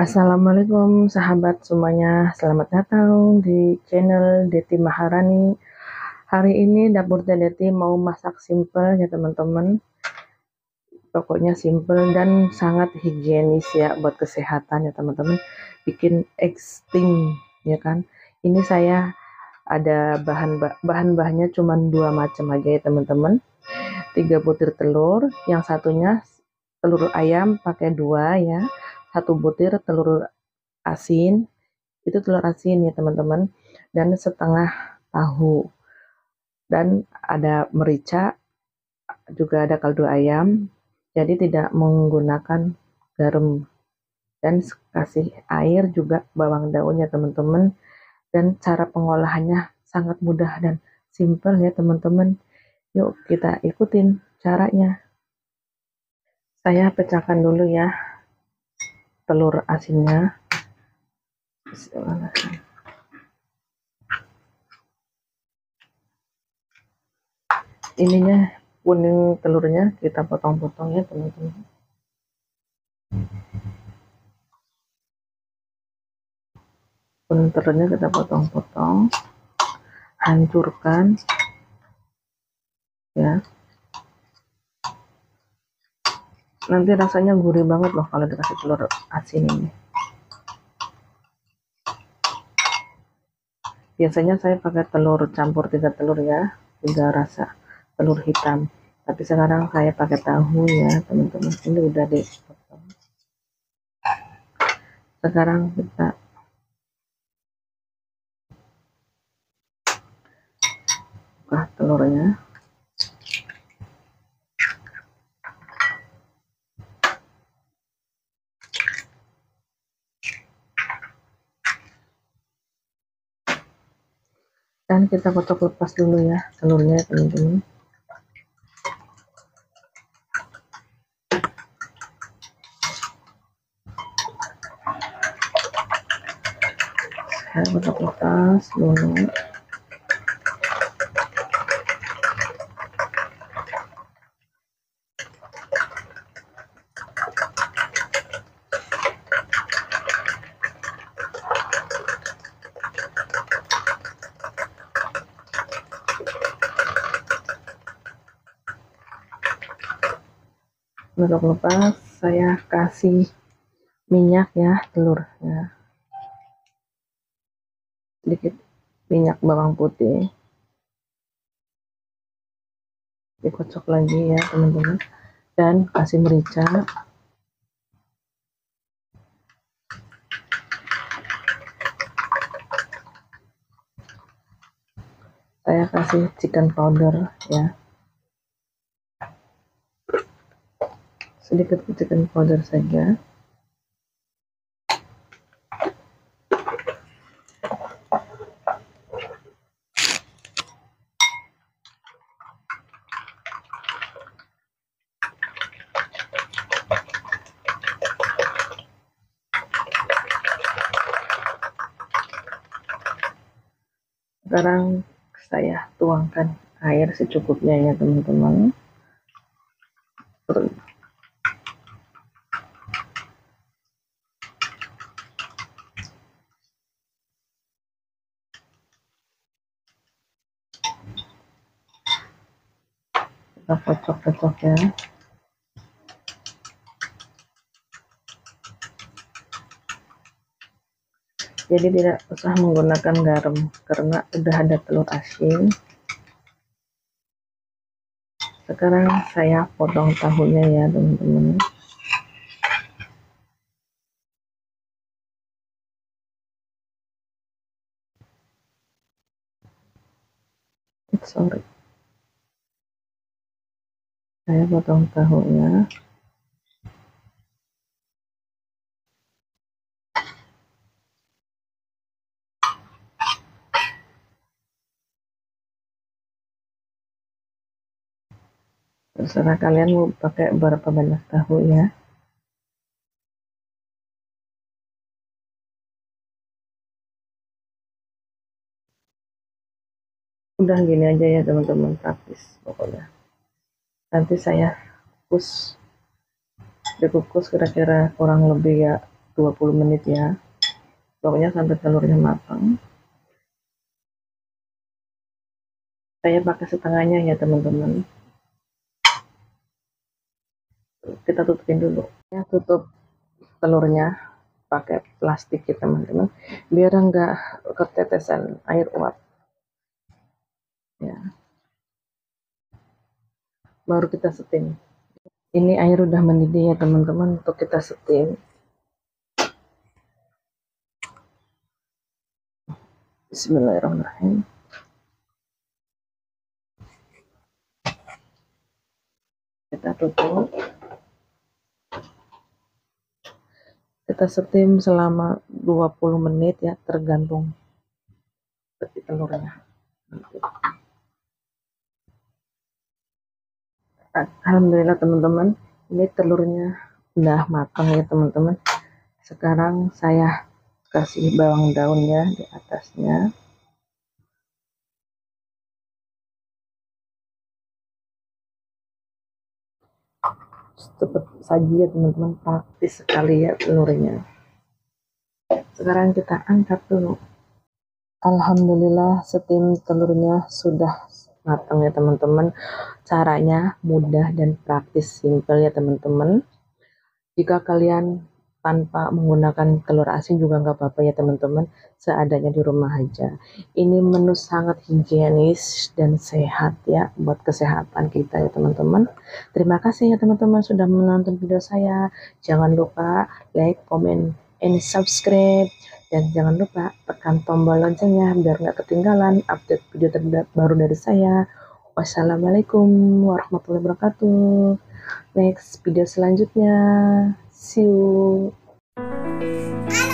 Assalamualaikum sahabat semuanya, selamat datang di channel Deti Maharani. Hari ini dapur Deti mau masak simple ya teman-teman. Pokoknya simple dan sangat higienis ya buat kesehatan ya teman-teman. Bikin eksting ya kan. Ini saya ada bahan-bahannya cuma dua macam aja ya teman-teman. 3 butir telur, yang satunya telur ayam pakai 2 ya. 1 butir telur asin, itu telur asin ya teman-teman, dan setengah tahu, dan ada merica, juga ada kaldu ayam, jadi tidak menggunakan garam, dan kasih air juga bawang daun ya teman-teman. Dan cara pengolahannya sangat mudah dan simple ya teman-teman. Yuk kita ikutin caranya. Saya pecahkan dulu ya telur asinnya. Ininya kuning telurnya kita potong-potong ya teman-teman. Kuning telurnya kita potong-potong, hancurkan ya. Nanti rasanya gurih banget loh kalau dikasih telur asin ini. Biasanya saya pakai telur campur 3 telur ya, 3 rasa telur hitam. Tapi sekarang saya pakai tahu ya teman-teman. Ini udah dipotong. Sekarang kita buka telurnya. Dan kita kocok lepas dulu ya telurnya teman-teman. Saya kocok lepas dulu. Untuk lepas saya kasih minyak ya telurnya, sedikit minyak bawang putih, dikocok lagi ya teman-teman, dan kasih merica, saya kasih chicken powder ya, sedikit chicken powder saja. Sekarang saya tuangkan air secukupnya ya teman-teman. Kita kocok-kocok ya. Jadi tidak usah menggunakan garam karena udah ada telur asin. Sekarang saya potong tahunya ya teman-teman. Sorry, saya potong tahunya. Terserah kalian mau pakai berapa banyak tahu ya. Udah gini aja ya teman-teman, praktis pokoknya. Nanti saya dikukus kira-kira kurang lebih ya 20 menit ya, pokoknya sampai telurnya matang. Saya pakai setengahnya ya teman-teman. Kita tutupin dulu ya, tutup telurnya pakai plastik ya teman-teman, biar enggak ketetesan air uap ya. Baru kita steam. Ini air udah mendidih ya teman-teman, untuk kita steam. Bismillahirrahmanirrahim. Kita tutup, kita steam selama 20 menit ya, tergantung seperti telurnya. Alhamdulillah teman-teman, ini telurnya udah matang ya teman-teman. Sekarang saya kasih bawang daunnya di atasnya. Cepat saji ya teman-teman, praktis sekali ya telurnya. Sekarang kita angkat dulu. Alhamdulillah, steam telurnya sudah matang ya teman-teman. Caranya mudah dan praktis, simple ya teman-teman. Jika kalian tanpa menggunakan telur asin juga nggak apa-apa ya teman-teman, seadanya di rumah aja. Ini menu sangat higienis dan sehat ya, buat kesehatan kita ya teman-teman. Terima kasih ya teman-teman sudah menonton video saya. Jangan lupa like, comment, and subscribe. Dan jangan lupa tekan tombol loncengnya biar nggak ketinggalan update video terbaru dari saya. Wassalamualaikum warahmatullahi wabarakatuh. Next video selanjutnya. See you.